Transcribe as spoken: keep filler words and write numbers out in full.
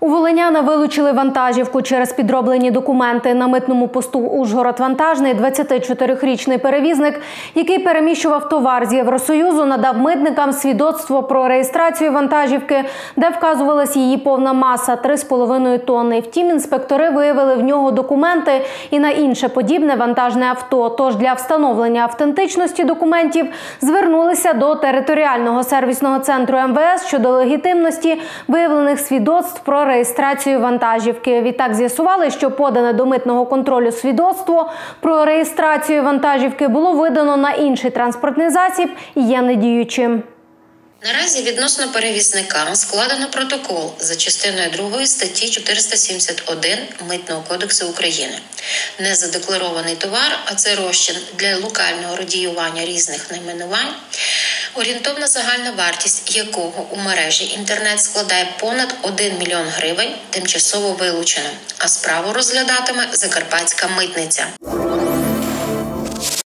У волиняна вилучили вантажівку через підроблені документи. На митному посту Ужгород-Вантажний двадцятичотирирічний перевізник, який переміщував товар з Євросоюзу, надав митникам свідоцтво про реєстрацію вантажівки, де вказувалась її повна маса – три з половиною тонни. Втім, інспектори виявили в нього документи і на інше подібне вантажне авто. Тож для встановлення автентичності документів звернулися до територіального сервісного центру ем ве ес щодо легітимності виявлених свідоцтв про реєстрацію вантажівки. Відтак з'ясували, що подане до митного контролю свідоцтво про реєстрацію вантажівки було видано на інший транспортний засіб і є недіючим. Наразі відносно перевізника складено протокол за частиною другої статті чотириста сімдесят один Митного кодексу України. Незадекларований товар, а це розчин для локального радіювання різних найменувань, орієнтовна загальна вартість якого у мережі інтернет складає понад один мільйон гривень, тимчасово вилучено, а справу розглядатиме Закарпатська митниця.